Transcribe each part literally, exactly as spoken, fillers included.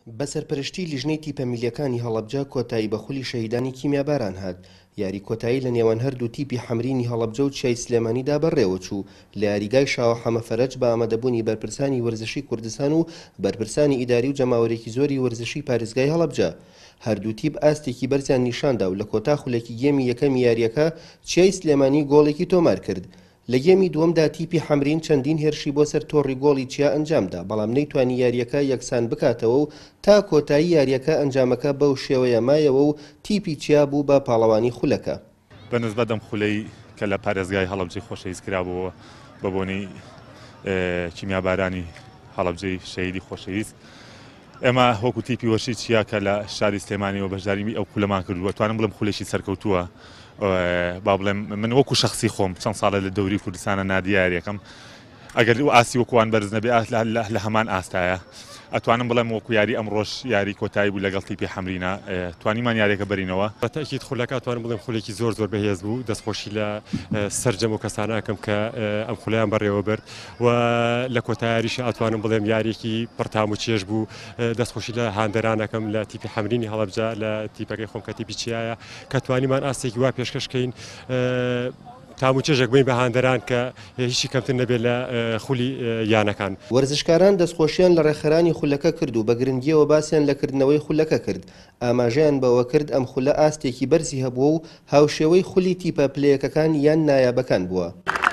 بەسەرپەرشتی لیژنەی تیپە میلیەکانی هەڵەبجە کۆتایی بە خولی شەهیدانی کیمیاباران هات. یاری کۆتایی لە نێوان هەردوو تیپی حەمرینی هەڵەبجە و چیای سلێمانیدا بەڕێوە چوو لە یاریگای شاوە حەمەفەرەج بە ئامادەبوونی بەرپرسانی وەرزشی کوردستان و بەرپرسانی ئیداری و جەماوەرێکی زۆری وەرزشی پارێزگای هەڵەبجە. هەردوو تیپ ئاستێکی بەرزیان نیشاندا و لە کۆتا خولێکی گێمی یەکەمی یاریەکە چیای سلێمانی گۆڵێکی تۆمار کرد. لە گێمی دووەمدا تیپی حەمرین چەندین هێرشی بۆ سەر تۆڕی گۆڵی چیا ئەنجامدا، بەڵام نەیتوانی یاریەکە یەکسان بکاتەوە و تا کۆتایی یاریەکە ئەنجامەکە بەو شێوەیە مایەوە و تیپی چیا بوو بە پاڵەوانی خولەکە. بەنسبەت ئەم خولەی کە لە پارێزگای هەڵەبجەی خۆشەویست کرابەوە بە بۆنەی کیمیابارانی هەڵەبجەی شەهیدی خۆشەویست، ئێمە وەکو تیپی وەرشی چیا کە لە شاری سلێمانیەوە بەشداریمی ئەو خولەمان کردووە، توانم بڵێم خولێکی سەرکەوتووە. با بڵێم من وەکو شخصی خۆم چەند ساڵە لە دەوری کوردستانە نادیارەکەم، ئەگەر ئاسی وەکووان بەرز نەبێ لە هەمان ئاستایە، ئەتوانم بڵێم وەکو یاری ئەم ڕۆژ یاری کۆتایی بوو لەگەڵ تیپی حەمرینە، توانیمان یاریەکە بەرینەوە. بەتەکید خولەکە توانم بڵێم خولێکی زۆر زۆر بەهێز بوو، دەستخۆشی لە سەرجەم و کەسانەکەم کە ئەم خولەیان بەڕێوە برد و لە کۆتاییاریش ئەتوانم بڵێم یاریێکی پڕتام و چێژ بوو، دەستخۆشی لە هاندەرانەکەم لە تیپی حەمرینی هەڵەبجە لە تیپەکەی خۆم کە تیپی چیایە کە توانیمان ئاستێکی وا پێشکەشکەین تام و چێژێک بین بە هاندەران کە هیچی کەمتر نەبێت لە خولی یانەکان. وەرزشکاران دەستخۆشیان لە ڕێخەرانی خولەکە کرد و بە گرنگیەوە باسییان لەکردنەوەی خولەکە کرد. ئاماژەیان بەوە کرد ئەم خولە ئاستێکی بەرزی هەبووە و هاوشێوەی خولی تیپە پلەیەکەکان یان نایابەکان بووە.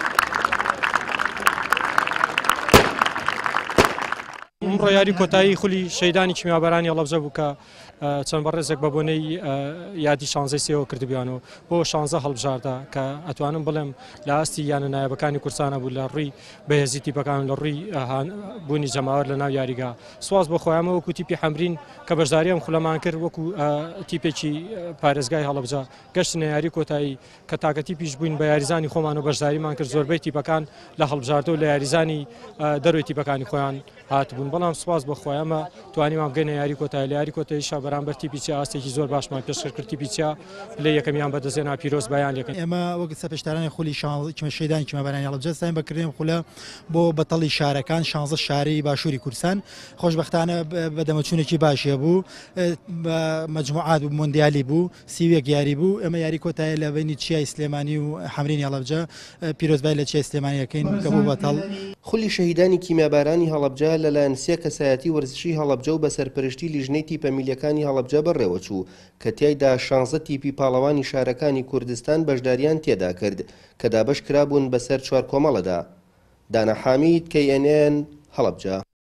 ئەمڕۆ یاری کۆتایی خولی شەهیدانی کیمیابارانی هەڵەبجە بوو کە چەند بەڕێزێک بە بۆنەی یادی شانزەی سێوە کردبیانەوە بۆ شانزە هەڵبژاردا کە ئەتوانم بڵێم لە ئاستی یانە نایابەکانی کورسانە بوو لە ڕووی بەهێزی تیپەکان لە ڕووی بوونی جەماوەر لە ناو یاریگا. سواز بۆ خۆیانمە وەکو تیپی حەمرین کە بەشداری ئەم خولەمان کرد وەکو تیپێکی پارێزگای هەڵەبجە گەشتنە یاری کۆتایی کە تاکە تیپیش بووین بە یاریزانی خۆمان و بەشداریمان کرد. زۆربەی تیپەکان لە هەڵبژاردە و لە یاریزانی دەروی تیپەکانی خۆیان هاتبوون، بەڵام سواز بۆ خۆیانمە توانیمان بگەینە یاری کۆتایی. لە یاری کۆتاییشا بەرامبەر تیپی چیا ئاستێکی زۆر باشمان پێشکەش کرد، تیپی چیا لە یەکەمیان بەدەستهێنا پیرۆز بەیان لێکن. ئێمە وەک سەرپێشدارانی خولی شەهیدانی کیمیابارانی هەڵەبجە سایم بەکردێن خولە بۆ بەتەڵی شارەکان شانزە شاری باشووری کوردستان. خۆشبەختانە بەدەمەچوونێکی باشیە بوو، مەجموعات و مۆندیالی بوو، سیوێک یاری بوو. ئێمە یاری کۆتایی لە بینی چیای سلێمانی و حەمرینی هەڵەبجە پیرۆزبای لە چیای سلێمانیەکەین کە بوو بەتەڵ. خولی شەهیدانی کیمیابارانی هەڵەبجە لەلایەن سێ کەسایەتی وەرزشی هەڵەبجە و بەسەرپەرشتی لیژنەی تیپە میلیەکانی هەڵەبجە بەڕێوە چوو کە تیایدا شانزە تیپی پاڵەوانی شارەکانی کوردستان بەشداریان تێدا کرد کە دابەش کرابوون بەسەر چوار کۆمەڵەدا. دانا حامید، کێ ئێن ئێن، هەڵەبجە.